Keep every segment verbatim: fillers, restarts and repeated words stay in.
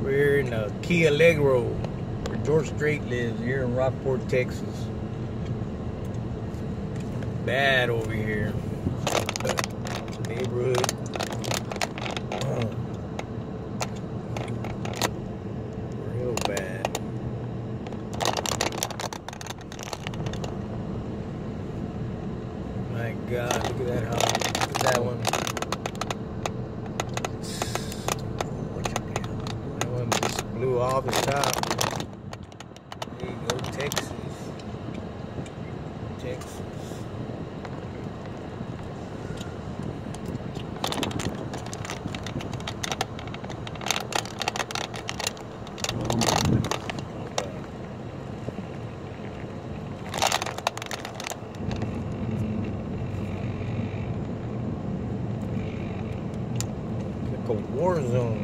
We're in the Key Allegro, where George Strait lives, here in Rockport, Texas. Bad over here. Neighborhood. Oh. Real bad. My God, look at that house. Look at that one. That one just blew off the top. There you go, Texas. Texas. Like a war zone.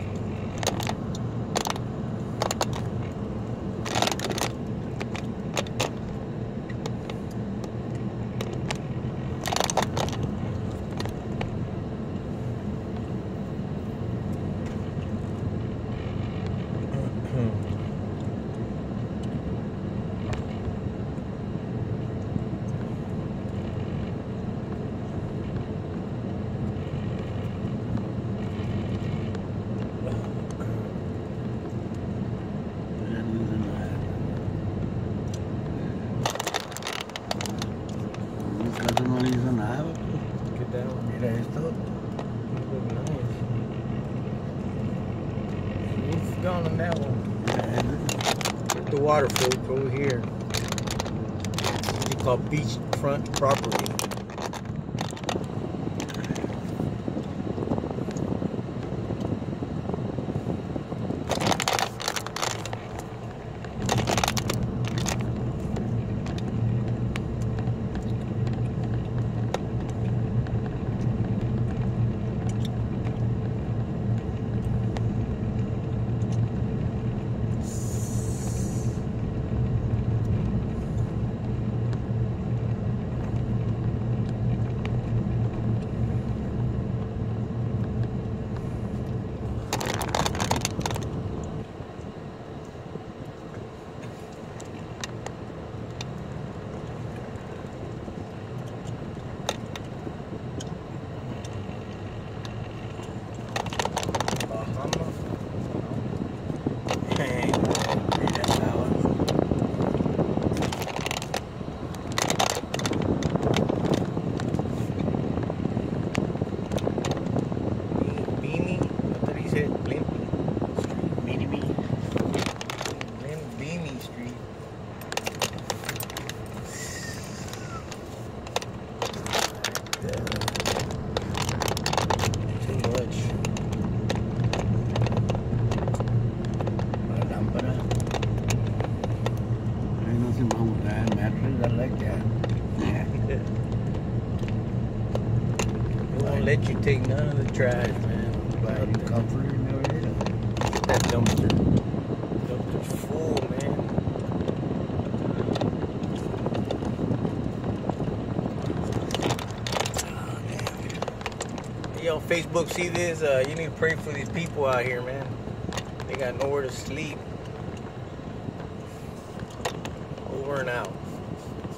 No le hizo nada. ¿Qué tal? Mira esto. Look nice. What's gone on that one? Here's the water, folks, over here. It's called beachfront property. Like that. Yeah. They won't let you take none of the trash, man. But you comfort and everything. That dumpster. Dumpster's full, man. Oh, damn. Hey, yo, Facebook, see this? Uh, you need to pray for these people out here, man. They got nowhere to sleep. Over and out.